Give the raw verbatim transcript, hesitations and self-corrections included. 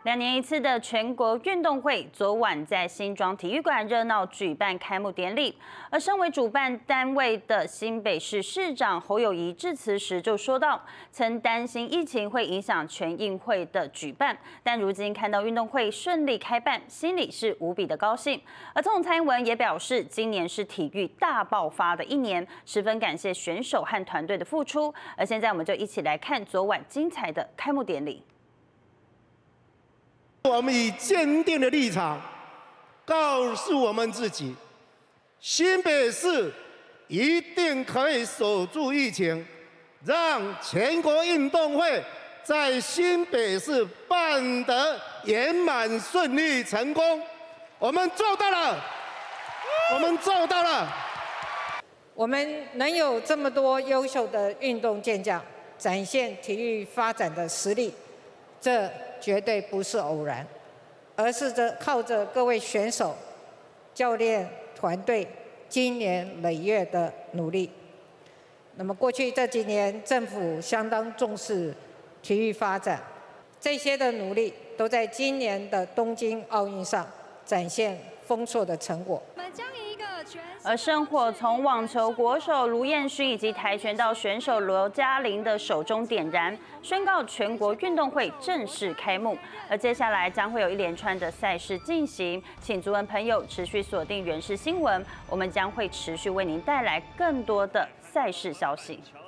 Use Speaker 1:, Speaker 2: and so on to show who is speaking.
Speaker 1: 两年一次的全国运动会，昨晚在新庄体育馆热闹举办开幕典礼。而身为主办单位的新北市市长侯友宜致辞时就说到，曾担心疫情会影响全运会的举办，但如今看到运动会顺利开办，心里是无比的高兴。而总统蔡英文也表示，今年是体育大爆发的一年，十分感谢选手和团队的付出。而现在我们就一起来看昨晚精彩的开幕典礼。
Speaker 2: 我们以坚定的立场告诉我们自己，新北市一定可以守住疫情，让全国运动会在新北市办得圆满、顺利、成功。我们做到了，我们做到了。
Speaker 3: 我们能有这么多优秀的运动健将，展现体育发展的实力，这 绝对不是偶然，而是这靠着各位选手、教练团队经年累月的努力。那么过去这几年，政府相当重视体育发展，这些的努力都在今年的东京奥运上展现丰硕的成果。
Speaker 1: 而圣火从网球国手卢彦勋以及跆拳道选手罗嘉玲的手中点燃，宣告全国运动会正式开幕。而接下来将会有一连串的赛事进行，请族人朋友持续锁定原视新闻，我们将会持续为您带来更多的赛事消息。